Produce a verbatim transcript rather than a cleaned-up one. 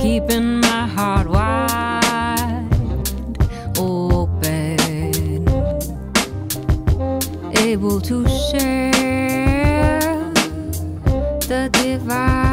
keeping my heart wide open, able to share the divine.